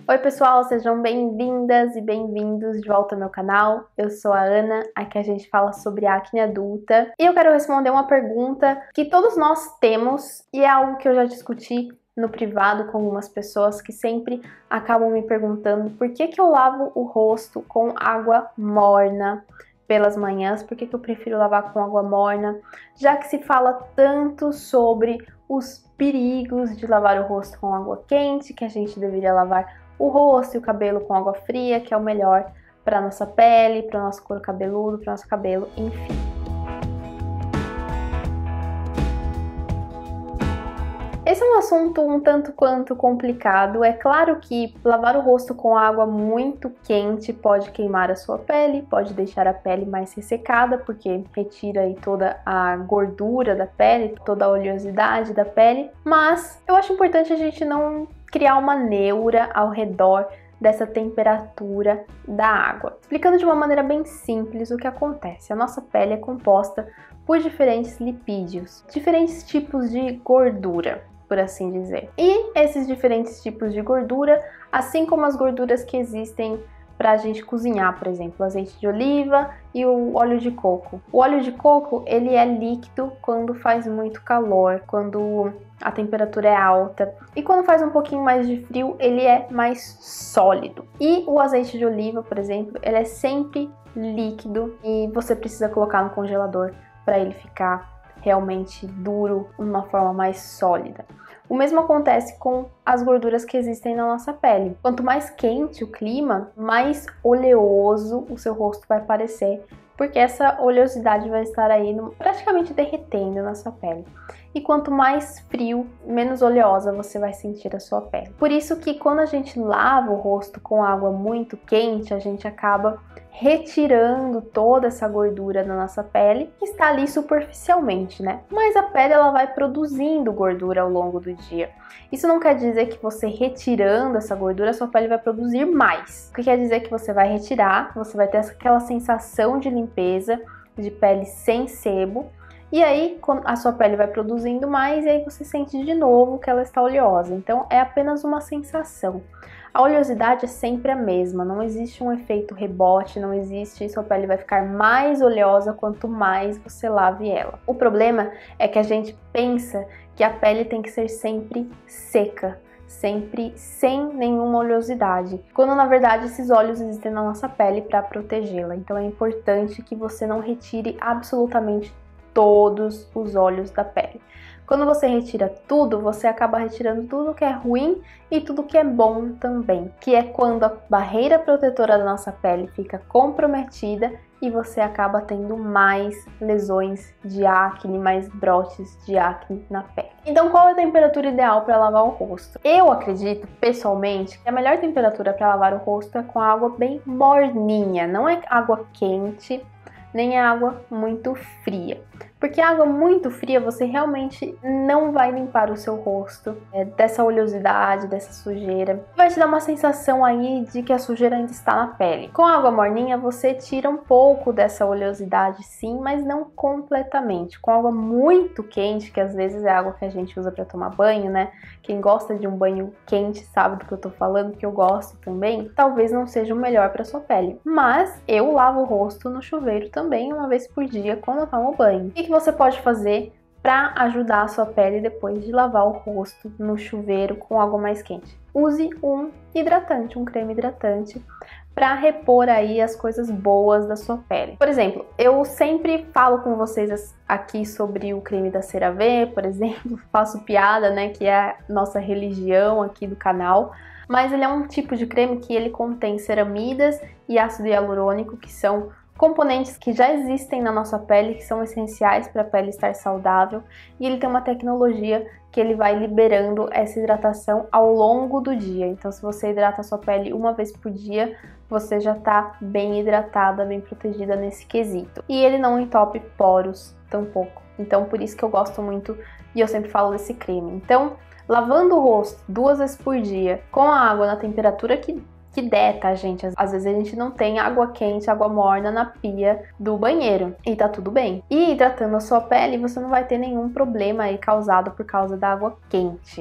Oi pessoal, sejam bem-vindas e bem-vindos de volta ao meu canal. Eu sou a Ana, aqui a gente fala sobre acne adulta e eu quero responder uma pergunta que todos nós temos e é algo que eu já discuti no privado com algumas pessoas que sempre acabam me perguntando por que eu lavo o rosto com água morna pelas manhãs, por que eu prefiro lavar com água morna, já que se fala tanto sobre os perigos de lavar o rosto com água quente, que a gente deveria lavar o rosto e o cabelo com água fria, que é o melhor para nossa pele, para o nosso couro cabeludo, para o nosso cabelo, enfim. Esse é um assunto um tanto quanto complicado. É claro que lavar o rosto com água muito quente pode queimar a sua pele, pode deixar a pele mais ressecada, porque retira aí toda a gordura da pele, toda a oleosidade da pele, mas eu acho importante a gente não criar uma neura ao redor dessa temperatura da água. Explicando de uma maneira bem simples o que acontece. A nossa pele é composta por diferentes lipídios, diferentes tipos de gordura, por assim dizer. E esses diferentes tipos de gordura, assim como as gorduras que existem para a gente cozinhar, por exemplo, o azeite de oliva e o óleo de coco. O óleo de coco, ele é líquido quando faz muito calor, quando a temperatura é alta. E quando faz um pouquinho mais de frio, ele é mais sólido. E o azeite de oliva, por exemplo, ele é sempre líquido e você precisa colocar no congelador para ele ficar realmente duro, de uma forma mais sólida. O mesmo acontece com as gorduras que existem na nossa pele. Quanto mais quente o clima, mais oleoso o seu rosto vai parecer, porque essa oleosidade vai estar aí praticamente derretendo na sua pele. E quanto mais frio, menos oleosa você vai sentir a sua pele. Por isso que quando a gente lava o rosto com água muito quente, a gente acaba retirando toda essa gordura da nossa pele, que está ali superficialmente, né? Mas a pele ela vai produzindo gordura ao longo do dia. Isso não quer dizer que você retirando essa gordura, a sua pele vai produzir mais. O que quer dizer que você vai retirar, você vai ter aquela sensação de limpeza, de pele sem sebo, e aí a sua pele vai produzindo mais e aí você sente de novo que ela está oleosa. Então é apenas uma sensação. A oleosidade é sempre a mesma, não existe um efeito rebote, não existe sua pele vai ficar mais oleosa quanto mais você lave ela. O problema é que a gente pensa que a pele tem que ser sempre seca, sempre sem nenhuma oleosidade, quando na verdade esses óleos existem na nossa pele para protegê-la. Então é importante que você não retire absolutamente todos os óleos da pele. Quando você retira tudo, você acaba retirando tudo que é ruim e tudo que é bom também, que é quando a barreira protetora da nossa pele fica comprometida e você acaba tendo mais lesões de acne, mais brotes de acne na pele. Então, qual é a temperatura ideal para lavar o rosto? Eu acredito, pessoalmente, que a melhor temperatura para lavar o rosto é com água bem morninha, não é água quente, nem água muito fria. Porque a água muito fria você realmente não vai limpar o seu rosto dessa oleosidade, dessa sujeira. Vai te dar uma sensação aí de que a sujeira ainda está na pele. Com a água morninha você tira um pouco dessa oleosidade sim, mas não completamente. Com água muito quente, que às vezes é a água que a gente usa para tomar banho, né? Quem gosta de um banho quente sabe do que eu tô falando, que eu gosto também. Talvez não seja o melhor para sua pele. Mas eu lavo o rosto no chuveiro também uma vez por dia quando eu tomo banho. O que você pode fazer para ajudar a sua pele depois de lavar o rosto no chuveiro com água mais quente? Use um hidratante, um creme hidratante, para repor aí as coisas boas da sua pele. Por exemplo, eu sempre falo com vocês aqui sobre o creme da CeraVe, por exemplo, faço piada, né, que é a nossa religião aqui do canal, mas ele é um tipo de creme que ele contém ceramidas e ácido hialurônico, que são componentes que já existem na nossa pele, que são essenciais para a pele estar saudável, e ele tem uma tecnologia que ele vai liberando essa hidratação ao longo do dia. Então, se você hidrata a sua pele uma vez por dia, você já está bem hidratada, bem protegida nesse quesito. E ele não entope poros tampouco. Então, por isso que eu gosto muito e eu sempre falo desse creme. Então, lavando o rosto 2 vezes por dia com a água na temperatura que der, tá, gente? Às vezes a gente não tem água quente, água morna na pia do banheiro e tá tudo bem. E hidratando a sua pele, você não vai ter nenhum problema aí causado por causa da água quente.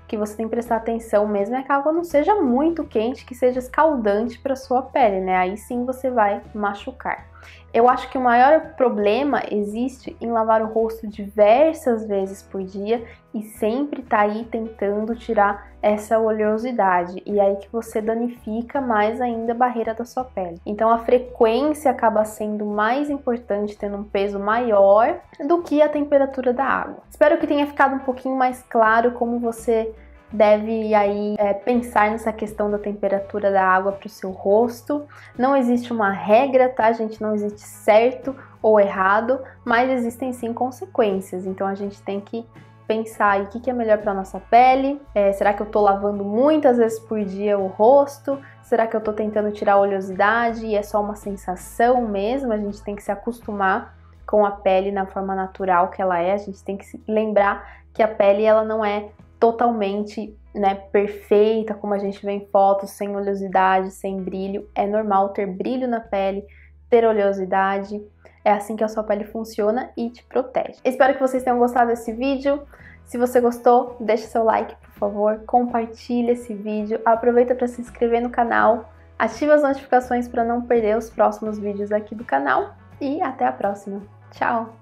que você tem que prestar atenção mesmo é que a água não seja muito quente, que seja escaldante para sua pele, né? Aí sim você vai machucar. Eu acho que o maior problema existe em lavar o rosto diversas vezes por dia e sempre tá aí tentando tirar essa oleosidade. E aí que você danifica mais ainda a barreira da sua pele. Então a frequência acaba sendo mais importante, tendo um peso maior do que a temperatura da água. Espero que tenha ficado um pouquinho mais claro como você deve aí pensar nessa questão da temperatura da água para o seu rosto. Não existe uma regra, tá, gente? Não existe certo ou errado, mas existem sim consequências. Então a gente tem que pensar aí o que é melhor para nossa pele. Será que eu tô lavando muitas vezes por dia o rosto? Será que eu tô tentando tirar a oleosidade e é só uma sensação mesmo? A gente tem que se acostumar com a pele na forma natural que ela é. A gente tem que se lembrar que a pele ela não é totalmente, né, perfeita, como a gente vê em fotos, sem oleosidade, sem brilho. É normal ter brilho na pele, ter oleosidade. É assim que a sua pele funciona e te protege. Espero que vocês tenham gostado desse vídeo. Se você gostou, deixa seu like, por favor. Compartilha esse vídeo. Aproveita para se inscrever no canal. Ativa as notificações para não perder os próximos vídeos aqui do canal. E até a próxima. Tchau!